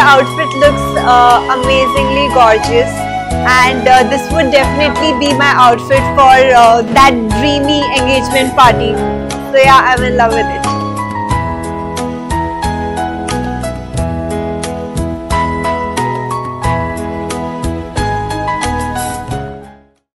outfit looks amazingly gorgeous, and this would definitely be my outfit for that dreamy engagement party. So yeah, I'm in love with it.